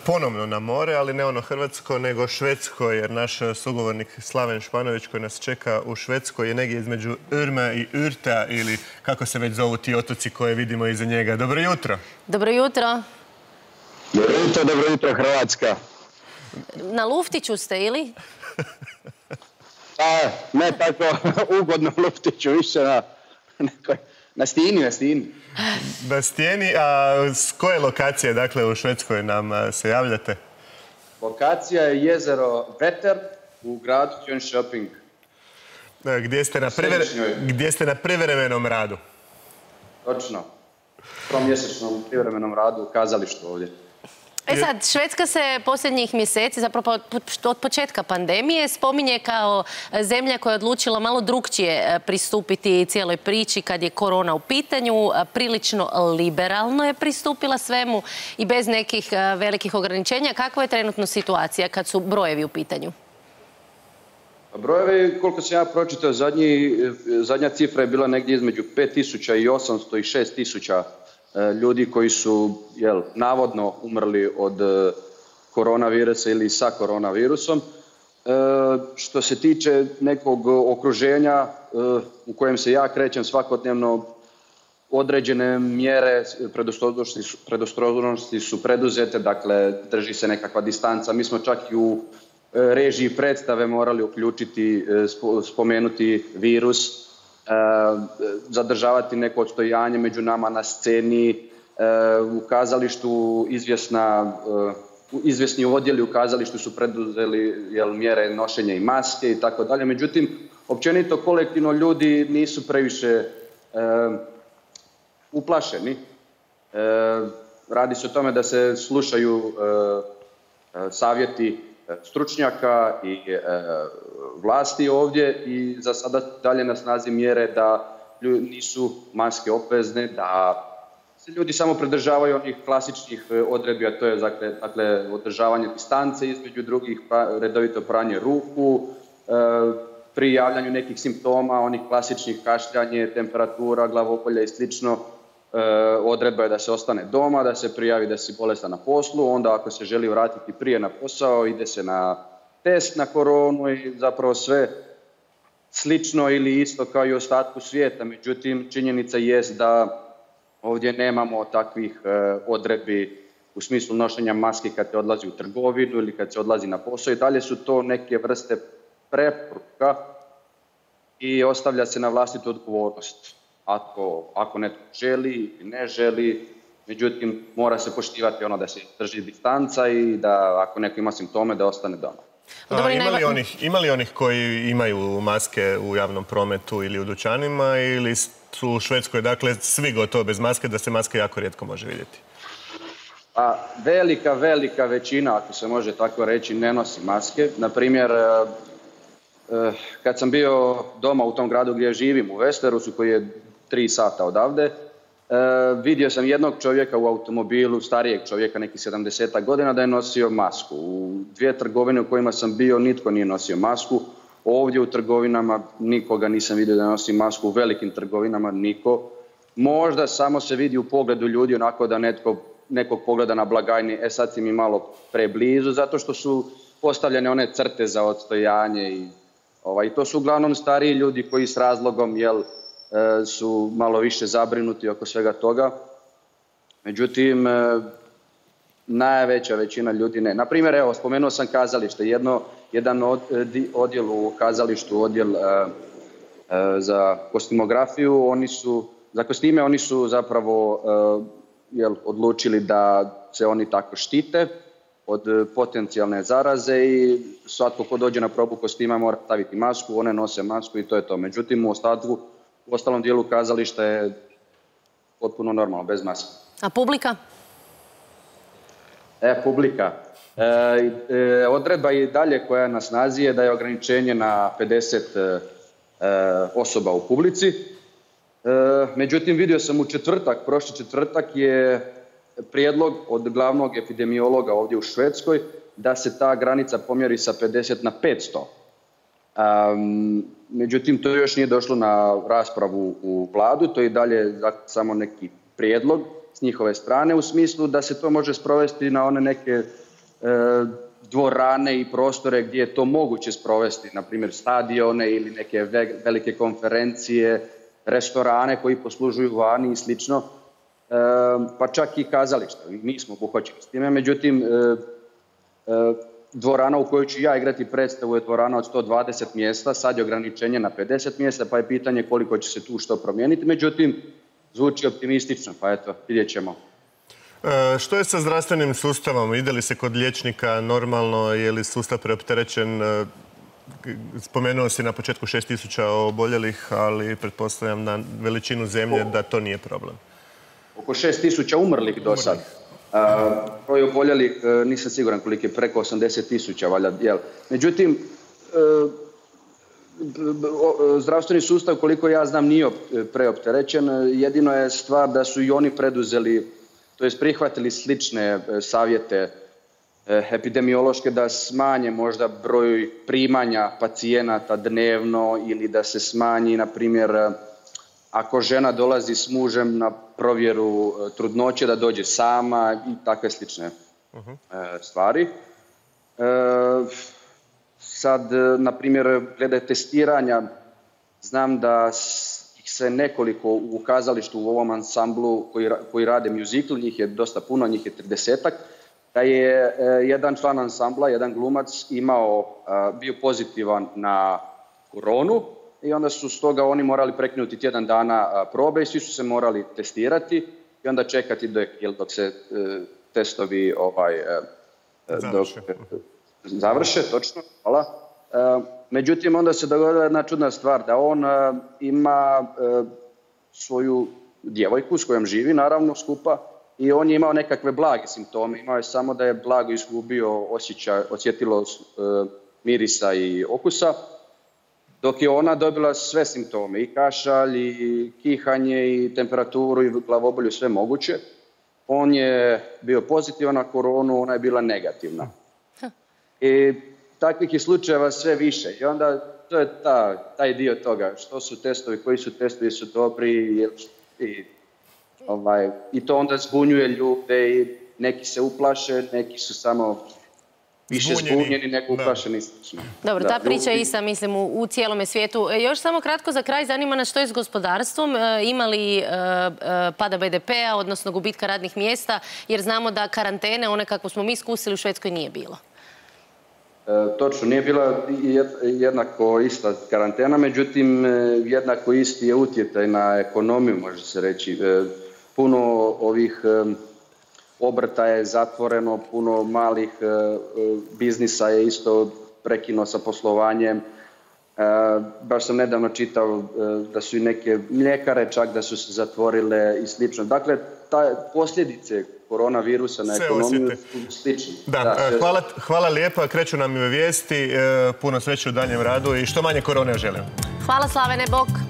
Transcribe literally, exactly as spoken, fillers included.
ponovno na more, ali ne ono hrvatsko, nego švedsko, jer naš sugovornik Slaven Španović koji nas čeka u Švedskoj je negdje između Urma i Urta, ili kako se već zovu ti otoci koje vidimo iza njega. Dobro jutro. Dobro jutro. Dobro jutro, dobro jutro Hrvatska. Na luftiću ste ili? A, ne tako ugodno luftiću, više na, nekoj, na stijeni, na stijeni. Na stijeni, a s koje lokacije, dakle, u Švedskoj nam se javljate? Lokacija je jezero Vetter u gradu Jönköping. Gdje ste na, priver... Gdje ste na privremenom radu? Točno. Tromjesečnom privremenom radu u kazalištu ovdje. E sad, Švedska se posljednjih mjeseci, zapravo od početka pandemije, spominje kao zemlja koja je odlučila malo drukčije pristupiti cijeloj priči kad je korona u pitanju. Prilično liberalno je pristupila svemu i bez nekih velikih ograničenja. Kakva je trenutno situacija kad su brojevi u pitanju? Brojevi, koliko sam ja pročitao, zadnji, zadnja cifra je bila negdje između pet tisuća i osamsto i šest tisuća ljudi koji su, jel, navodno umrli od koronavirusa ili sa koronavirusom. E, što se tiče nekog okruženja e, u kojem se ja krećem svakodnevno, određene mjere predostrožnosti su, predostrožnosti su preduzete, dakle drži se nekakva distanca. Mi smo čak i u režiji predstave morali uključiti, spomenuti virus, zadržavati neko odstojanje među nama na sceni, u kazalištu izvjesna, izvjesni odjeli u kazalištu su preduzeli, jel, mjere nošenja i maske i tako dalje. Međutim, općenito kolektivno ljudi nisu previše e, uplašeni. E, radi se o tome da se slušaju e, savjeti stručnjaka i e, vlasti ovdje i za sada dalje na snazi mjere da nisu maske obvezne, da se ljudi samo pridržavaju onih klasičnih odredbi, a to je dakle, dakle održavanje distance između drugih, pra, redovito pranje ruku, e, pri javljanju nekih simptoma, onih klasičnih kašljanje, temperatura, glavobolja i slično. E, odredba je da se ostane doma, da se prijavi da si bolestan na poslu, onda ako se želi vratiti prije na posao, ide se na test na koronu i zapravo sve slično ili isto kao i u ostatku svijeta. Međutim, činjenica jest da ovdje nemamo takvih e, odredbi u smislu nošenja maske kad se odlazi u trgovinu ili kad se odlazi na posao, i dalje su to neke vrste preporuka i ostavlja se na vlastitu odgovornost. Ako, ako netko želi ili ne želi, međutim mora se poštivati ono da se drži distanca i da ako neko ima simptome da ostane doma. A, ima, li onih, ima li onih koji imaju maske u javnom prometu ili u dućanima, ili su u Švedskoj, dakle, svi gotovo bez maske, da se maske jako rijetko može vidjeti? A, velika, velika većina, ako se može tako reći, ne nosi maske. Naprimjer, kad sam bio doma u tom gradu gdje živim, u Västeråsu, koji je tri sata odavde, vidio sam jednog čovjeka u automobilu, starijeg čovjeka, nekih sedamdeset godina, da je nosio masku. U dvije trgovine u kojima sam bio, nitko nije nosio masku. Ovdje u trgovinama nikoga nisam vidio da nosi masku, u velikim trgovinama niko. Možda samo se vidi u pogledu ljudi onako da netko, nekog pogleda na blagajni, e sad si mi malo preblizu, zato što su postavljene one crte za odstojanje i ovaj, to su uglavnom stariji ljudi koji s razlogom, jel, su malo više zabrinuti oko svega toga. Međutim, najveća većina ljudi ne. Naprimjer, evo, spomenuo sam kazalište. Jedno, jedan od, odjel u kazalištu, odjel uh, uh, za kostimografiju, oni su, za kostime oni su zapravo uh, jel, odlučili da se oni tako štite od potencijalne zaraze i svatko ko dođe na probu kostima mora staviti masku, one nose masku i to je to. Međutim, u ostatku, u ostalom dijelu kazališta je potpuno normalno, bez maske. A publika? E, publika. E, e, odredba i dalje koja je na snazi je da je ograničenje na pedeset e, osoba u publici. E, međutim, vidio sam u četvrtak, prošli četvrtak je prijedlog od glavnog epidemiologa ovdje u Švedskoj da se ta granica pomjeri sa pedeset na petsto. Um, međutim, to još nije došlo na raspravu u vladu, to je i dalje samo neki prijedlog s njihove strane, u smislu da se to može sprovesti na one neke dvorane i prostore gdje je to moguće sprovesti, na primjer stadione ili neke velike konferencije, restorane koji poslužuju vani i slično, pa čak i kazališta. Mi smo obuhvaćeni s time, međutim, dvorana u kojoj ću ja igrati predstavu je dvorana od sto dvadeset mjesta, sad je ograničenje na pedeset mjesta, pa je pitanje koliko će se tu što promijeniti, međutim, zvuči optimistično, pa eto, vidjet ćemo. E, što je sa zdravstvenim sustavom? Ide li se kod liječnika normalno? Je li sustav preopterećen? E, spomenuo si na početku šest tisuća oboljelih, ali pretpostavljam na veličinu zemlje da to nije problem. Oko šest tisuća umrlih do sad. Broj oboljelih nisam siguran koliko je, preko osamdeset tisuća valjda. Jel? Međutim, e, zdravstveni sustav, koliko ja znam, nije preopterećen. Jedino je stvar da su i oni preduzeli, to jest prihvatili slične savjete epidemiološke, da smanje možda broj primanja pacijenata dnevno ili da se smanji, na primjer, ako žena dolazi s mužem na provjeru trudnoće, da dođe sama i takve slične stvari. Sad, na primjer, glede testiranja, znam da ih se nekoliko u kazalištu u ovom ansamblu koji, koji rade muzikl, njih je dosta puno, njih je tridesetak, da je jedan član ansambla, jedan glumac, imao, bio pozitivan na koronu i onda su stoga oni morali prekinuti tjedan dana probe i svi su se morali testirati i onda čekati dok, dok se testovi ovaj, završe. Dok, završe, točno, hvala. Međutim, onda se dogodila jedna čudna stvar, da on ima svoju djevojku s kojom živi, naravno, skupa, i on je imao nekakve blage simptome. Imao je samo da je blago izgubio osjećaj, osjetilost mirisa i okusa, dok je ona dobila sve simptome, i kašalj, i kihanje, i temperaturu, i glavobolju, sve moguće. On je bio pozitivan na koronu, ona je bila negativna. I takvih je slučajeva sve više. I onda to je ta, taj dio toga. Što su testovi, koji su testovi su dobri i, ovaj, i to onda zbunjuje ljude i neki se uplaše, neki su samo više zbunjeni nego uplašeni. Dobro, ta priča je ista, mislim, u, u cijelome svijetu. E, još samo kratko za kraj, zanima nas što je s gospodarstvom. E, ima li e, pada be de pea, odnosno gubitka radnih mjesta, jer znamo da karantene, one kako smo mi iskusili u Švedskoj, nije bilo. E, točno, nije bila jednako ista karantena, međutim jednako isti je utjecaj na ekonomiju, može se reći. E, puno ovih e, obrta je zatvoreno, puno malih e, biznisa je isto prekinuo sa poslovanjem. E, baš sam nedavno čitao e, da su i neke mljekare čak da su se zatvorile i slično. Dakle, ta posljedice koronavirusa na ekonomiju su slične. Da, da, hvala, hvala lijepa, kreću nam i vijesti, puno sreće u daljem radu i što manje korone želim. Hvala Slavene, bok.